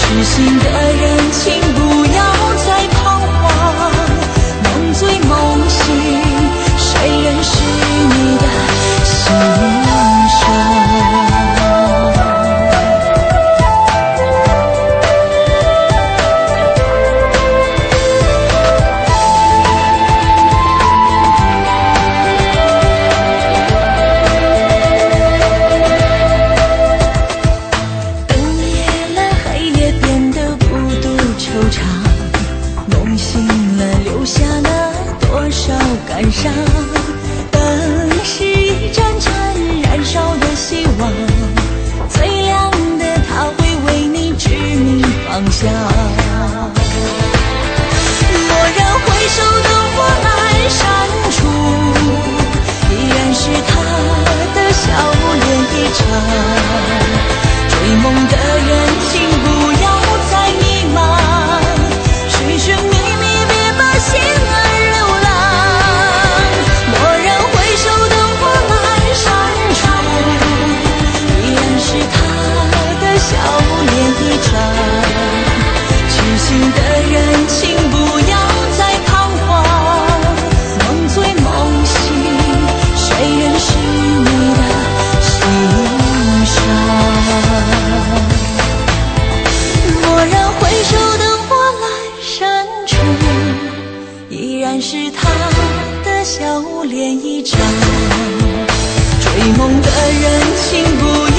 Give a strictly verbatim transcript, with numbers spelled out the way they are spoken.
痴心的人请不要再彷徨，梦醉梦醒，谁人是你的心上？感伤，灯是一盏盏燃烧的希望，最亮的它会为你指明方向。蓦然回首，灯火阑珊处，依然是他的笑脸一场。追梦的人请不要再迷茫，寻寻觅觅别把心儿笑脸一场，痴心的人请不要再彷徨，梦醉梦醒，谁人是你的心上？蓦然回首，灯火阑珊处，依然是他的笑脸一场。追梦的人请不要